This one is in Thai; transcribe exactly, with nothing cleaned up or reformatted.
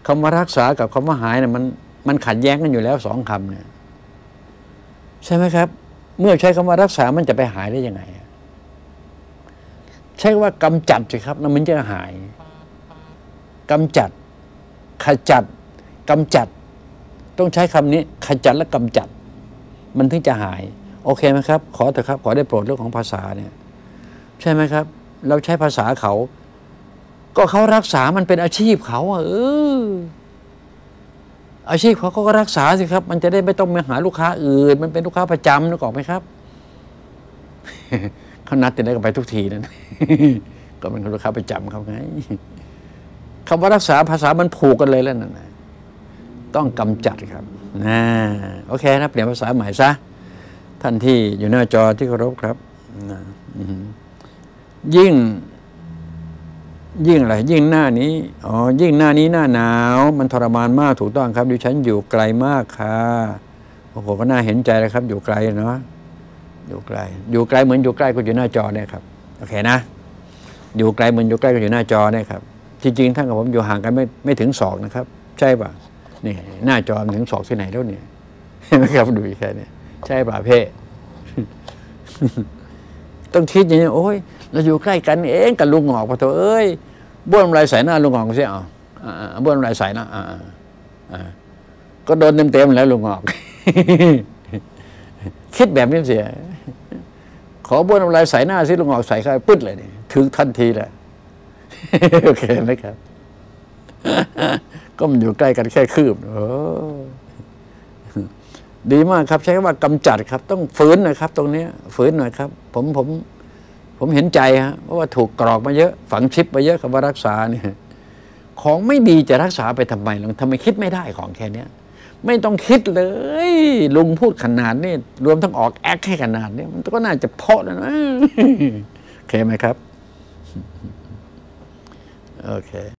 คำว่ารักษากับคำว่าหายเนี่ยมันมันขัดแย้งกันอยู่แล้วสองคำเนี่ยใช่ไหมครับเมื่อใช้คำว่ารักษามันจะไปหายได้ยังไงใช่ว่ากำจัดสิครับแล้วมันจะหายกำจัดขจัดกำจัดต้องใช้คำนี้ขจัดและกำจัดมันถึงจะหายโอเคไหมครับขอเถอะครับขอได้โปรดเรื่องของภาษาเนี่ยใช่ไหมครับเราใช้ภาษาเขาก็เขารักษามันเป็นอาชีพเขาเอออาชีพเขาเขาก็รักษาสิครับมันจะได้ไม่ต้องมาหาลูกค้าอื่นมันเป็นลูกค้าประจำนึกออกไหมครับ เขานัดติดได้กันไปทุกทีนั่น ก็เป็นลูกค้าประจำเขาไงคำว่ารักษาภาษามันผูกกันเลยแล้วนั่นต้องกำจัดครับนะโอเคนะเปลี่ยนภาษาใหม่ซะท่านที่อยู่หน้าจอที่เคารพครับนะยิ่งยิ่งอะไรยิ่งหน้านี้อ๋อยิ่งหน้านี้หน้าหนาวมันทรมานมากถูกต้องครับดิฉันอยู่ไกลมากค่ะโอ้โหก็น่าเห็นใจเลยครับอยู่ไกลเนาะอยู่ไกลอยู่ไกลเหมือนอยู่ใกล้ก็อยู่หน้าจอเนี่ยครับโอเคนะอยู่ไกลเหมือนอยู่ใกล้ก็อยู่หน้าจอเนี่ยครับจริงๆท่านกับผมอยู่ห่างกันไม่ไม่ถึงศอกนะครับใช่ป่ะนี่หน้าจอมันถึงศอกที่ไหนแล้วเนี่ยนะครับดูแค่นี้ใช่ป่ะเพ่ต้องคิดอย่างนี้โอ้ยเราอยู่ใกล้กันเองกับลุงหงอกพอตัวเอ้ยบ้วนลายใส่หน้าลุงหงอกเสียเอาบ้วนลายใส่นะก็โดนเต็มๆแล้วลุงหงอกคิดแบบนี้เสียขอบ้วนลายใส่หน้าสิลุงหงอกใส่เข้าไปปึ๊ดเลยนี่ถึงทันทีเลยโอเคไหมครับก็มันอยู่ใกล้กันแค่คืบโอ้ดีมากครับใช้คำว่ากำจัดครับต้องฝืนหน่อยครับตรงนี้ฝืนหน่อยครับผมผมผมเห็นใจฮะเพราะว่าถูกกรอกมาเยอะฝังชิปมาเยอะคำว่ารักษาเนี่ยของไม่ดีจะรักษาไปทำไมลองทำไมคิดไม่ได้ของแค่นี้ไม่ต้องคิดเลยลุงพูดขนาดนี้รวมทั้งออกแอคให้ขนาดนี้มันก็น่าจะเพาะแล้วนะโอเคไหมครับโอเค